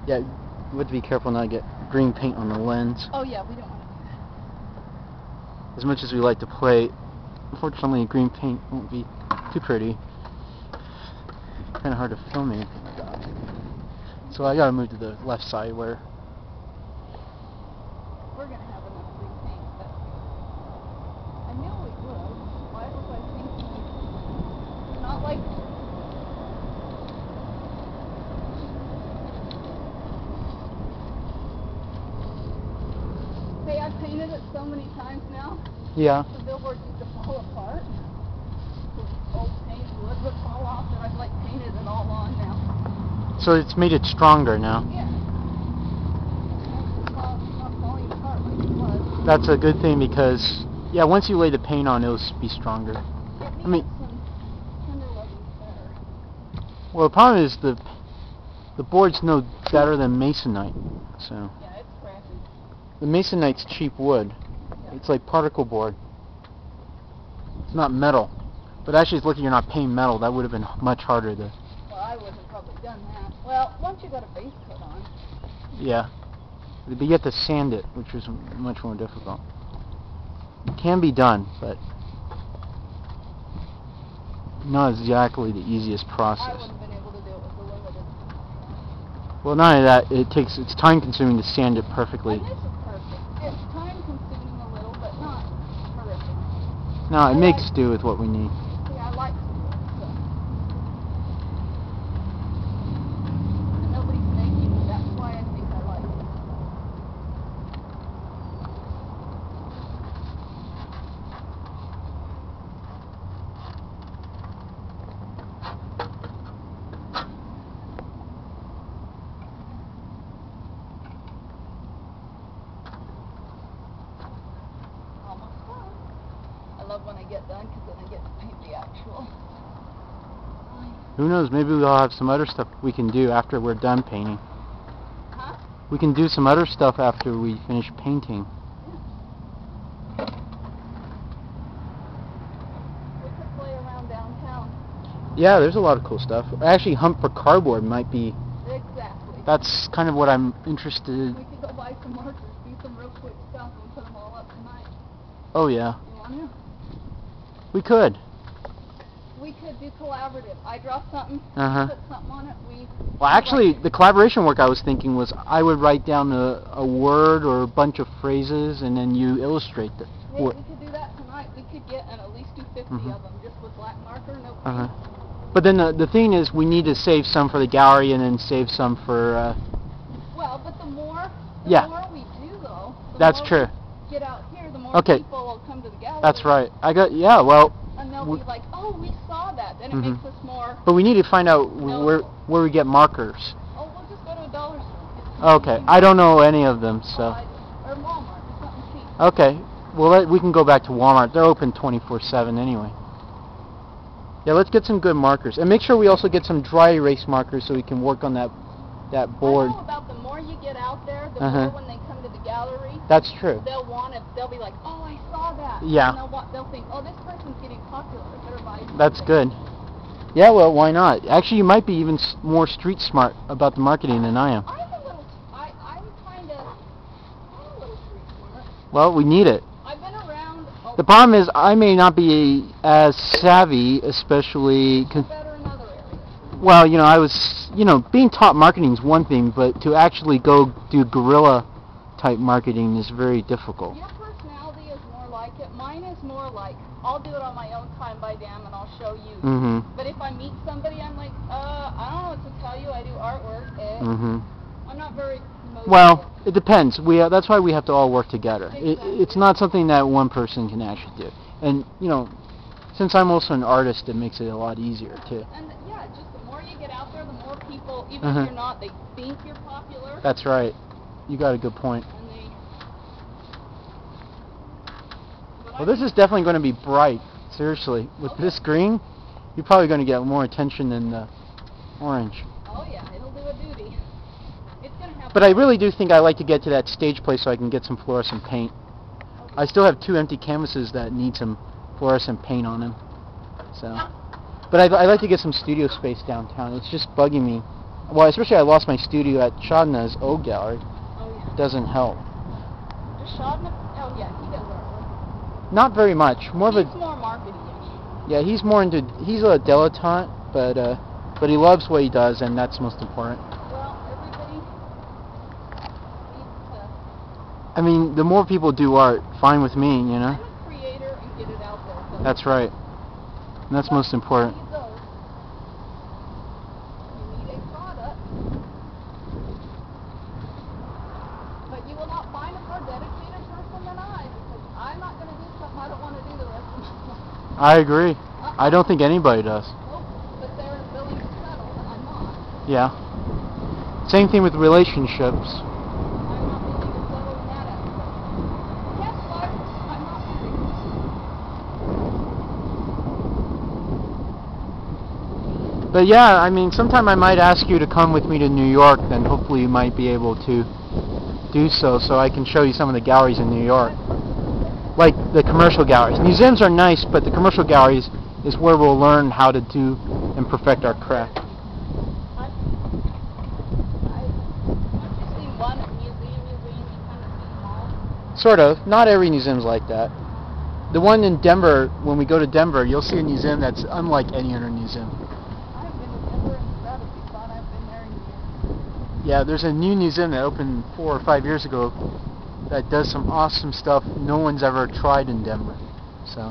Yeah, we have to be careful not to get green paint on the lens. Oh yeah, we don't want to do that. As much as we like to play, unfortunately green paint won't be too pretty. Kind of hard to film anything like that. So I gotta move to the left side where... We're going to have enough green paint, but I knew we would. Why was I thinking it's not like... Hey, I've painted it so many times now. Yeah. The billboard used to fall apart. The old paint wood would fall off, and I've like painted it all on now. So it's made it stronger now. Yeah. It's not falling apart like it was. That's a good thing because, yeah, once you lay the paint on, it'll be stronger. I mean, some tender loving's better. Well, the problem is the board's no better than masonite. So Yeah, it's crappy. the masonite's cheap wood. Yeah. It's like particle board. It's not metal. But actually, it's lucky you're not painting metal. That would have been much harder to... Well, I wouldn't have probably done that. Well, once you got a base coat on. Yeah. But you have to sand it, which is much more difficult. It can be done, but not exactly the easiest I process. wouldn't have been able to do it with the limited. Well, not only that, it's time consuming to sand it perfectly. And this is perfect. It's time consuming a little, but not horrific. No, it makes do with what we need. Yeah, I like to do it, so. And nobody's making it. That's why I think I like it. Almost done. I love when I get done because then I get to paint the actual. Who knows, maybe we'll have some other stuff we can do after we're done painting. Huh? We can do some other stuff after we finish painting. We could play around downtown. Yeah, there's a lot of cool stuff. Actually, Hunt for Cardboard might be... Exactly. That's kind of what I'm interested... We could go buy some markers, do some real quick stuff, and put them all up tonight. Oh, yeah. You want to? We could. We could do collaborative. I draw something, Uh-huh. put something on it, Well, actually, the collaboration work I was thinking was I would write down a word or a bunch of phrases, and then you illustrate it. Hey, we could do that tonight. We could get and at least do 50 Mhm. of them, just with black marker, no paint. Uh-huh. But then the thing is, we need to save some for the gallery and then save some for... Well, but the more Yeah. we do, though, the That's more true. we get out here, the more Okay. people will come to the gallery. That's right. Yeah, well... And they'll be like, oh, we saw that. Then it Mhm. makes us more... But we need to find out No. where we get markers. Oh, we'll just go to a dollar store. Okay, I don't know any of them, Oh, so... or Walmart, something cheap. Okay, well, we can go back to Walmart. They're open 24/7 anyway. Yeah, let's get some good markers. And make sure we also get some dry erase markers so we can work on that board. I know about the more you get out there, the Uh-huh. more when they come to the gallery, That's true. they'll be like, oh, I saw that. Yeah. And they'll think, oh, this person's getting popular. I better buy something. That's good. Yeah, well, why not? Actually, you might be even more street smart about the marketing than I am. I'm a little, I'm kind of, I'm a little street smart. Well, we need it. I've been around. The problem is I may not be as savvy, especially... Better in other areas. Well, I was, being taught marketing is one thing, but to actually go do guerrilla type marketing is very difficult. Your personality is more like it. Mine is more like, I'll do it on my own time by damn and I'll show you. Mm-hmm. But if I meet somebody, I'm like, I don't know what to tell you. I do artwork. Mm-hmm. I'm not very motivated. Well, it depends. That's why we have to all work together. Exactly. It's not something that one person can actually do. And, since I'm also an artist, it makes it a lot easier, too. And yeah, just the more you get out there, the more people, even Uh-huh. if you're not, they think you're popular. That's right. You got a good point. And they... Well, this is definitely going to be bright. Seriously. With this green, you're probably going to get more attention than the orange. Oh yeah, it'll do a duty. It's going to have... But I really do think I like to get to that stage place so I can get some fluorescent paint. Okay. I still have 2 empty canvases that need some fluorescent paint on them. So, but I like to get some studio space downtown. It's just bugging me Well, especially I lost my studio at Shadna's old gallery. Oh yeah. Doesn't help. Does Shadna? Oh yeah, he does artwork. Not very much. More of He's a. more marketing-ish. Yeah, he's more into. He's a dilettante, but he loves what he does, and that's most important. Well, everybody needs to. I mean, the more people do art, fine with me, you know. I'm a creator and get it out there. So That's right. And that's most important. You need those. You need a product, but you will not find a more dedicated person than I, because I'm not going to do something I don't want to do the rest of my life. I agree. I don't think anybody does. Nope, but they're willing to settle, and I'm not. Yeah. Same thing with relationships. I'm not willing to settle in that aspect. Guess what? I'm not married. But yeah, I mean, sometime I might ask you to come with me to New York, then hopefully you might be able to do so I can show you some of the galleries in New York. Like the commercial galleries. Museums are nice, but the commercial galleries is where we'll learn how to do and perfect our craft. I've just seen one museum, you kind of see them all. Sort of. Not every museum's like that. The one in Denver, when we go to Denver, you'll see a museum that's unlike any other museum. I've been to Denver and Gravity, thought I've been there in years. Yeah, there's a new museum that opened 4 or 5 years ago that does some awesome stuff no one's ever tried in Denver. So.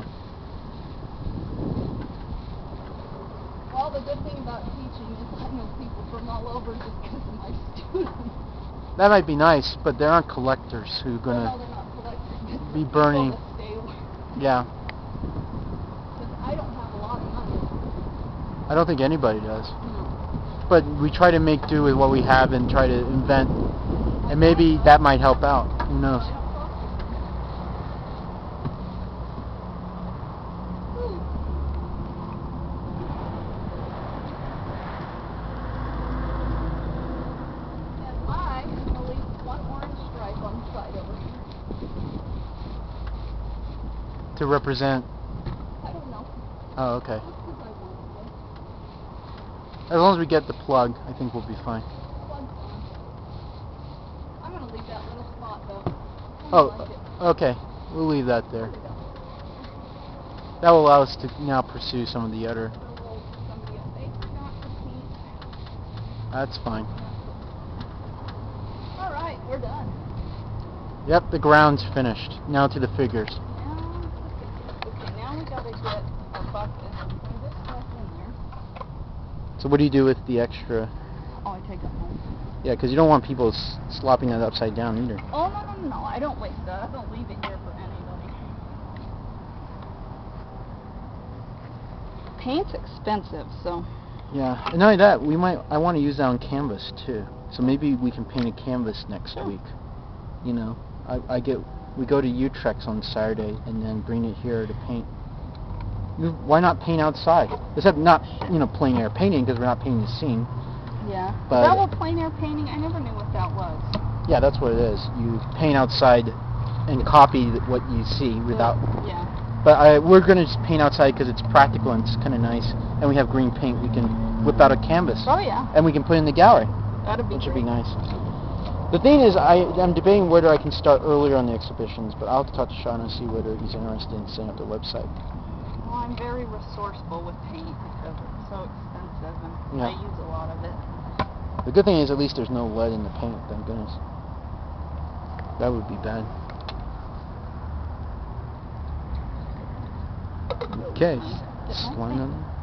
Well, the good thing about teaching is I know people from all over just because of my students. That might be nice, but there aren't collectors who are No, gonna they're not collecting. be burning. People that stay away. Yeah, Because I don't have a lot of money. I don't think anybody does. No. But we try to make do with what we have and try to invent, and maybe that might help out. Who knows? I don't talk to them. And I will leave one orange stripe on the side over here. To represent. I don't know. Oh, okay. Just 'cause I want to. As long as we get the plug, I think we'll be fine. Plug's on. I'm going to leave that little spot though. I Oh, like it. okay. We'll leave that there. There we go. That will allow us to now pursue some of the other. So we'll somebody else. They forgot to paint. That's fine. All right, we're done. Yep, the ground's finished. Now to the figures. Okay, now we gotta get a bucket and bring this stuff in there. So what do you do with the extra? Oh, I take it home. Yeah, because you don't want people slopping that upside down either. Oh, no, I don't waste that. I don't leave it here for anybody. Paint's expensive, so. Yeah, and not only that, I want to use that on canvas too. So maybe we can paint a canvas next week. You know, we go to Utrecht on Saturday and then bring it here to paint. Why not paint outside? Except not, plein air painting, because we're not painting the scene. Yeah. But Is that what plein air painting? I never knew what that was. Yeah, that's what it is. You paint outside and copy what you see without. Yeah. But we're going to just paint outside because it's practical and it's kind of nice. And we have green paint. We can whip out a canvas. Oh, yeah. And we can put it in the gallery. That'd be Which would great. be nice. The thing is, I'm debating whether I can start earlier on the exhibitions, but I'll have to talk to Sean and see whether he's interested in setting up the website. Well, I'm very resourceful with paint because it's so expensive and Yeah. I use a lot of it. The good thing is at least there's no lead in the paint, thank goodness. That would be bad. Okay, slime on there.